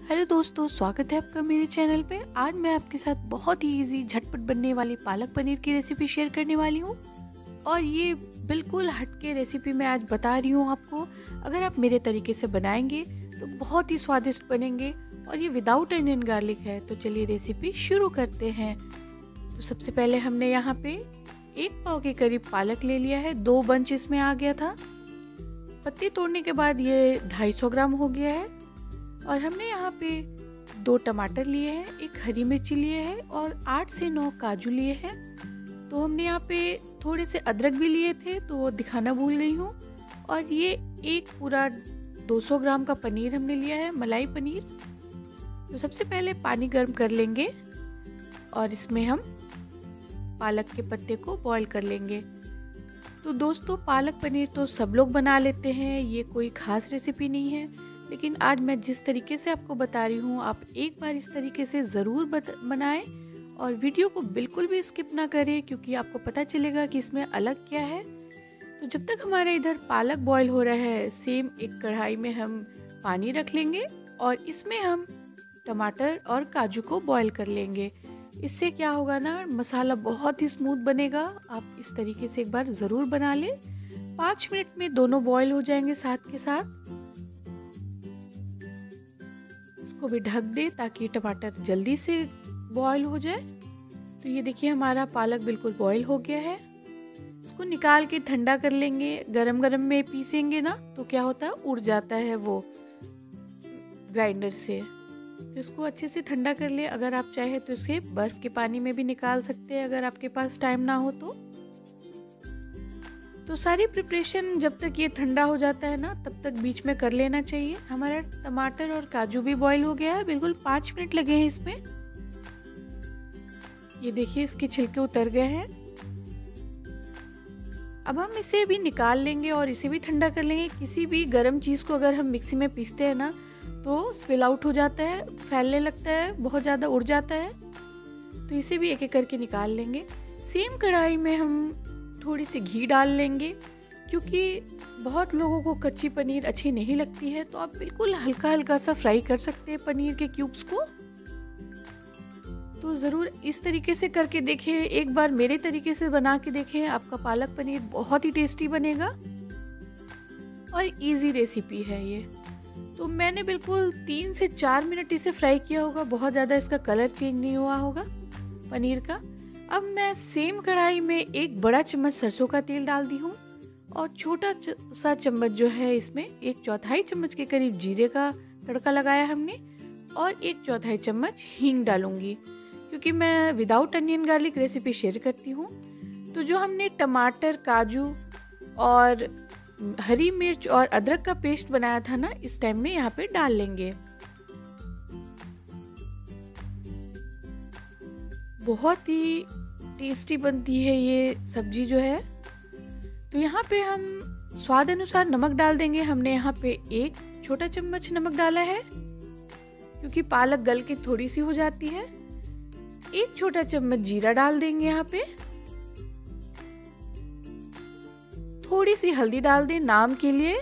Hello दोस्तों, स्वागत है आपका मेरे चैनल पे। आज मैं आपके साथ बहुत ही इजी झटपट बनने वाली पालक पनीर की रेसिपी शेयर करने वाली हूँ। और ये बिल्कुल हटके रेसिपी मैं आज बता रही हूँ आपको। अगर आप मेरे तरीके से बनाएंगे तो बहुत ही स्वादिष्ट बनेंगे। और ये विदाउट अनियन गार्लिक है। तो चलिए रेसिपी शुरू करते हैं। तो सबसे पहले हमने यहाँ पे 1 पाव के करीब पालक ले लिया है। 2 बंच इसमें आ गया था। पत्ती तोड़ने के बाद ये 250 ग्राम हो गया है। और हमने यहाँ पे 2 टमाटर लिए हैं, 1 हरी मिर्ची लिए है और 8 से 9 काजू लिए हैं। तो हमने यहाँ पे थोड़े से अदरक भी लिए थे, तो वो दिखाना भूल गई हूँ। और ये एक पूरा 200 ग्राम का पनीर हमने लिया है, मलाई पनीर। तो सबसे पहले पानी गर्म कर लेंगे और इसमें हम पालक के पत्ते को बॉईल कर लेंगे। तो दोस्तों, पालक पनीर तो सब लोग बना लेते हैं, ये कोई खास रेसिपी नहीं है। लेकिन आज मैं जिस तरीके से आपको बता रही हूँ, आप एक बार इस तरीके से ज़रूर बनाएं और वीडियो को बिल्कुल भी स्किप ना करें, क्योंकि आपको पता चलेगा कि इसमें अलग क्या है। तो जब तक हमारे इधर पालक बॉईल हो रहा है, सेम एक कढ़ाई में हम पानी रख लेंगे और इसमें हम टमाटर और काजू को बॉईल कर लेंगे। इससे क्या होगा ना, मसाला बहुत ही स्मूथ बनेगा। आप इस तरीके से एक बार ज़रूर बना लें। 5 मिनट में दोनों बॉईल हो जाएंगे साथ के साथ। इसको भी ढक दे ताकि टमाटर जल्दी से बॉईल हो जाए। तो ये देखिए, हमारा पालक बिल्कुल बॉईल हो गया है। इसको निकाल के ठंडा कर लेंगे। गरम गरम में पीसेंगे ना तो क्या होता है, उड़ जाता है वो ग्राइंडर से। तो इसको अच्छे से ठंडा कर ले। अगर आप चाहे तो इसे बर्फ़ के पानी में भी निकाल सकते हैं, अगर आपके पास टाइम ना हो तो सारी प्रिपरेशन जब तक ये ठंडा हो जाता है ना, तब तक बीच में कर लेना चाहिए। हमारा टमाटर और काजू भी बॉईल हो गया है, बिल्कुल 5 मिनट लगे हैं इसमें। ये देखिए, इसके छिलके उतर गए हैं। अब हम इसे भी निकाल लेंगे और इसे भी ठंडा कर लेंगे। किसी भी गर्म चीज़ को अगर हम मिक्सी में पीसते हैं ना, तो स्पिल आउट हो जाता है, फैलने लगता है, बहुत ज़्यादा उड़ जाता है। तो इसे भी एक एक करके निकाल लेंगे। सेम कढ़ाई में हम थोड़ी सी घी डाल लेंगे, क्योंकि बहुत लोगों को कच्ची पनीर अच्छी नहीं लगती है। तो आप बिल्कुल हल्का हल्का सा फ्राई कर सकते हैं पनीर के क्यूब्स को। तो ज़रूर इस तरीके से करके देखें, एक बार मेरे तरीके से बना के देखें। आपका पालक पनीर बहुत ही टेस्टी बनेगा और इजी रेसिपी है ये। तो मैंने बिल्कुल 3 से 4 मिनट इसे फ्राई किया होगा। बहुत ज़्यादा इसका कलर चेंज नहीं हुआ होगा पनीर का। अब मैं सेम कढ़ाई में 1 बड़ा चम्मच सरसों का तेल डाल दी हूँ और छोटा सा चम्मच जो है, इसमें 1/4 चम्मच के करीब जीरे का तड़का लगाया हमने और 1/4 चम्मच हींग डालूंगी, क्योंकि मैं without onion garlic recipe share करती हूँ। तो जो हमने टमाटर, काजू और हरी मिर्च और अदरक का पेस्ट बनाया था ना, इस टाइम में यहाँ पे डाल लेंगे। बहुत ही टेस्टी बनती है ये सब्जी जो है। तो यहाँ पे हम स्वाद अनुसार नमक डाल देंगे। हमने यहाँ पे 1 छोटा चम्मच नमक डाला है, क्योंकि पालक गल के थोड़ी सी हो जाती है। 1 छोटा चम्मच जीरा डाल देंगे यहाँ पे। थोड़ी सी हल्दी डाल दें नाम के लिए।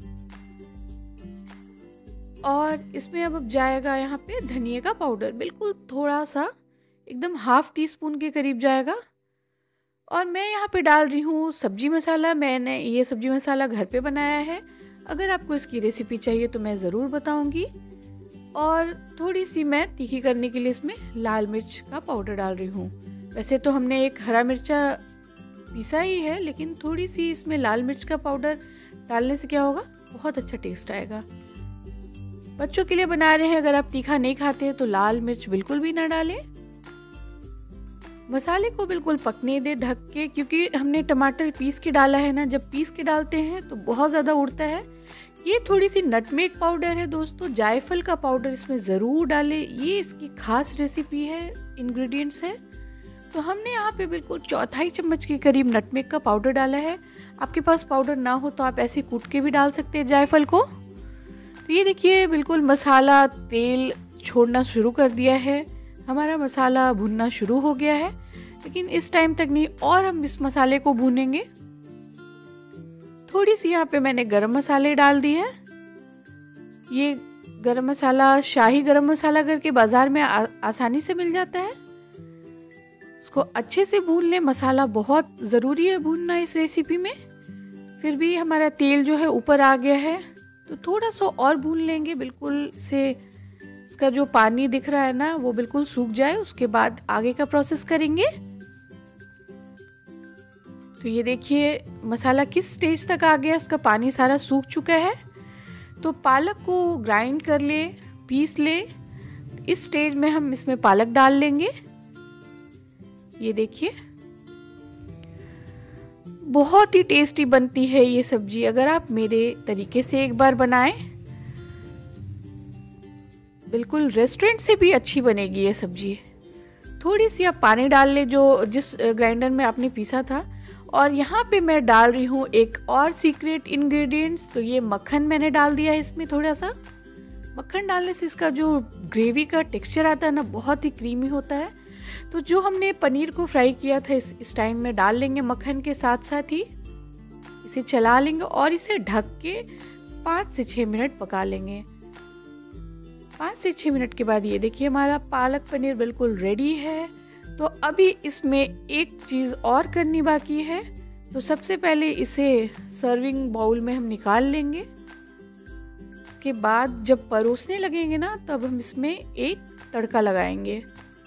और इसमें अब जाएगा यहाँ पे धनिया का पाउडर, बिल्कुल थोड़ा सा, एकदम 1/2 टीस्पून के करीब जाएगा। और मैं यहाँ पे डाल रही हूँ सब्जी मसाला। मैंने ये सब्जी मसाला घर पे बनाया है। अगर आपको इसकी रेसिपी चाहिए तो मैं ज़रूर बताऊँगी। और थोड़ी सी मैं तीखी करने के लिए इसमें लाल मिर्च का पाउडर डाल रही हूँ। वैसे तो हमने 1 हरा मिर्चा पीसा ही है, लेकिन थोड़ी सी इसमें लाल मिर्च का पाउडर डालने से क्या होगा, बहुत अच्छा टेस्ट आएगा। बच्चों के लिए बना रहे हैं, अगर आप तीखा नहीं खाते हैं तो लाल मिर्च बिल्कुल भी ना डालें। मसाले को बिल्कुल पकने दे ढक के, क्योंकि हमने टमाटर पीस के डाला है ना। जब पीस के डालते हैं तो बहुत ज़्यादा उड़ता है। ये थोड़ी सी नटमेग पाउडर है दोस्तों, जायफल का पाउडर इसमें ज़रूर डालें। ये इसकी खास रेसिपी है, इंग्रेडिएंट्स है। तो हमने यहाँ पे बिल्कुल 1/4 चम्मच के करीब नटमेग का पाउडर डाला है। आपके पास पाउडर ना हो तो आप ऐसे कूट के भी डाल सकते हैं जायफल को। तो ये देखिए, बिल्कुल मसाला तेल छोड़ना शुरू कर दिया है। हमारा मसाला भुनना शुरू हो गया है, लेकिन इस टाइम तक नहीं, और हम इस मसाले को भूनेंगे। थोड़ी सी यहाँ पे मैंने गरम मसाले डाल दी है। ये गरम मसाला, शाही गरम मसाला करके बाज़ार में आसानी से मिल जाता है। इसको अच्छे से भून लें। मसाला बहुत ज़रूरी है भूनना इस रेसिपी में। फिर भी हमारा तेल जो है ऊपर आ गया है, तो थोड़ा सा और भून लेंगे, बिल्कुल से इसका जो पानी दिख रहा है ना वो बिल्कुल सूख जाए। उसके बाद आगे का प्रोसेस करेंगे। तो ये देखिए मसाला किस स्टेज तक आ गया, उसका पानी सारा सूख चुका है। तो पालक को ग्राइंड कर ले, पीस ले। इस स्टेज में हम इसमें पालक डाल लेंगे। ये देखिए बहुत ही टेस्टी बनती है ये सब्जी। अगर आप मेरे तरीके से एक बार बनाएं, बिल्कुल रेस्टोरेंट से भी अच्छी बनेगी ये सब्जी। थोड़ी सी आप पानी डाल ले जो जिस ग्राइंडर में आपने पीसा था। और यहाँ पे मैं डाल रही हूँ एक और सीक्रेट इंग्रेडिएंट्स। तो ये मक्खन मैंने डाल दिया है इसमें। थोड़ा सा मक्खन डालने से इसका जो ग्रेवी का टेक्सचर आता है ना बहुत ही क्रीमी होता है। तो जो हमने पनीर को फ्राई किया था इस टाइम में डाल लेंगे मक्खन के साथ साथ ही। इसे चला लेंगे और इसे ढक के 5 से 6 मिनट पका लेंगे। 5 से 6 मिनट के बाद ये देखिए हमारा पालक पनीर बिल्कुल रेडी है। तो अभी इसमें एक चीज़ और करनी बाकी है। तो सबसे पहले इसे सर्विंग बाउल में हम निकाल लेंगे। उसके बाद जब परोसने लगेंगे ना तब हम इसमें एक तड़का लगाएंगे।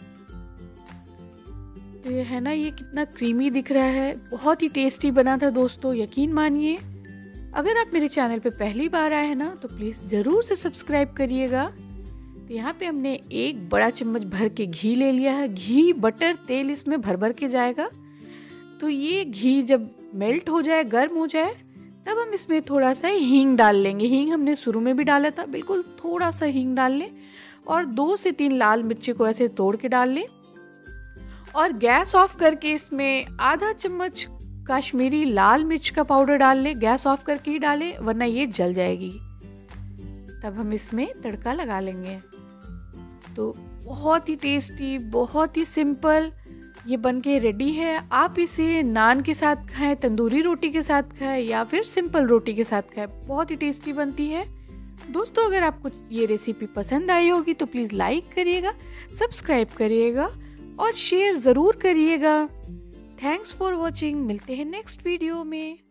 तो ये है ना, ये कितना क्रीमी दिख रहा है, बहुत ही टेस्टी बना था दोस्तों, यकीन मानिए। अगर आप मेरे चैनल पे पहली बार आए हैं ना तो प्लीज़ ज़रूर से सब्सक्राइब करिएगा। तो यहाँ पे हमने एक बड़ा चम्मच भर के घी ले लिया है। घी, बटर, तेल इसमें भर भर के जाएगा। तो ये घी जब मेल्ट हो जाए, गर्म हो जाए, तब हम इसमें थोड़ा सा हींग डाल लेंगे। हींग हमने शुरू में भी डाला था, बिल्कुल थोड़ा सा हींग डाल लें। और 2 से 3 लाल मिर्ची को ऐसे तोड़ के डाल लें। और गैस ऑफ करके इसमें आधा चम्मच कश्मीरी लाल मिर्च का पाउडर डाल लें। गैस ऑफ करके ही डालें वरना ये जल जाएगी। तब हम इसमें तड़का लगा लेंगे। तो बहुत ही टेस्टी, बहुत ही सिंपल ये बनके रेडी है। आप इसे नान के साथ खाएं, तंदूरी रोटी के साथ खाएं या फिर सिंपल रोटी के साथ खाएं, बहुत ही टेस्टी बनती है। दोस्तों अगर आपको ये रेसिपी पसंद आई होगी तो प्लीज़ लाइक करिएगा, सब्सक्राइब करिएगा और शेयर ज़रूर करिएगा। Thanks for watching. मिलते हैं नेक्स्ट वीडियो में।